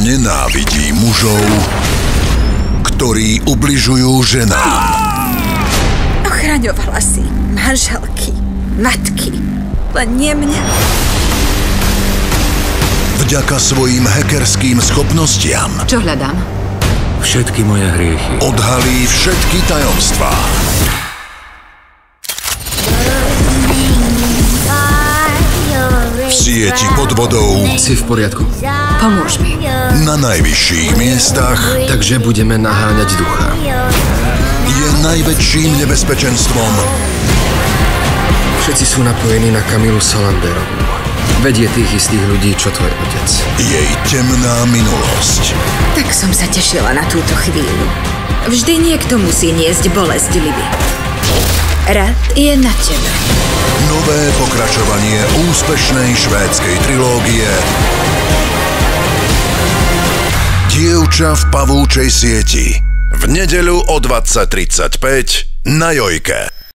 nenávidí mužov, ktorí ubližujú ženám. Ochraňovala si manželky, matky, len nie mňa. Vďaka svojim hackerským schopnostiam Čo hľadám? Všetky moje hriechy. odhalí všetky tajomstvá. V sieti podvodov Si v poriadku? Pomôž mi. na najvyšších miestach Takže budeme naháňať ducha. je najväčším nebezpečenstvom Všetci sú napojení na Kamilu Salanderovú. Vedie tých istých ľudí, čo tvoj otec. jej temná minulosť. Tak som sa tešila na túto chvíľu. Vždy niekto musí niesť bolesť Libby. Rad je na tebe. Nové pokračovanie úspešnej švédskej trilógie Dievča v pavúčej sieti. V nedeľu o 20:35 na Jojke.